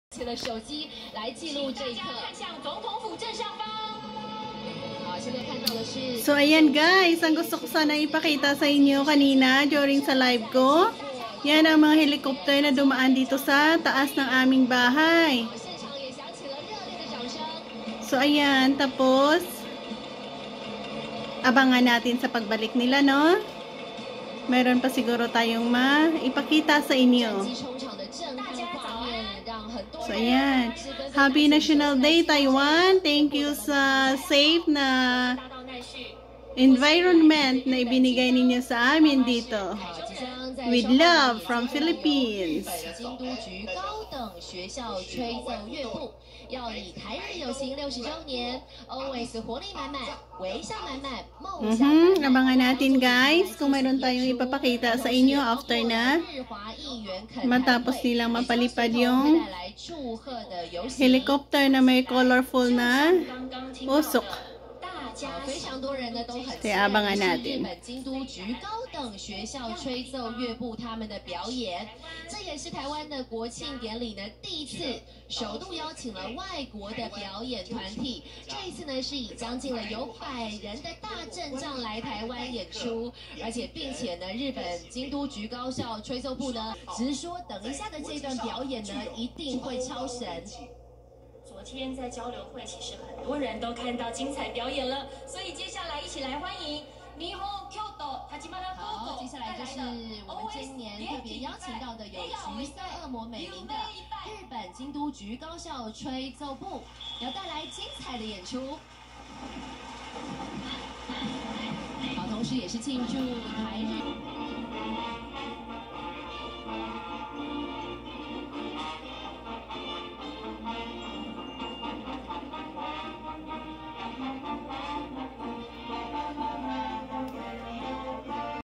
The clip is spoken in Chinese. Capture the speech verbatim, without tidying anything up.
起了手机来记录这一刻。看向总统府正上方。好，现在看到的是。So ayan guys, ang gusto ko sana ipakita sa inyo kanina during sa live ko. Yan ang mga helicopter na dumaan dito sa taas ng aming bahay. So ayan, tapos abangan natin sa pagbalik nila, no? Meron pa siguro tayong maipakita sa inyo. So, ayan. Happy National Day, Taiwan. Thank you sa safe na environment na ibinigay ninyo sa amin dito. With love from Philippines. 要以台日友情六十周年 always 活力满满微笑满满梦想满满 abangan natin guys kung mayroon tayong ipapakita sa inyo after na matapos nilang mapalipad yung helicopter na may colorful na usok. 非常多人呢都很期待日本京都局高等学校吹奏乐部他们的表演，这也是台湾的国庆典礼呢第一次首度邀请了外国的表演团体。这一次呢是以将近了有百人的大阵仗来台湾演出，而且并且呢日本京都局高校吹奏部呢直说等一下的这段表演呢一定会超神。 昨天在交流会，其实很多人都看到精彩表演了，所以接下来一起来欢迎霓虹 Kyoto 好，接下来就是我们今年特别邀请到的有橘色恶魔美名的日本京都局高校吹奏部，要带来精彩的演出。好，同时也是庆祝台日。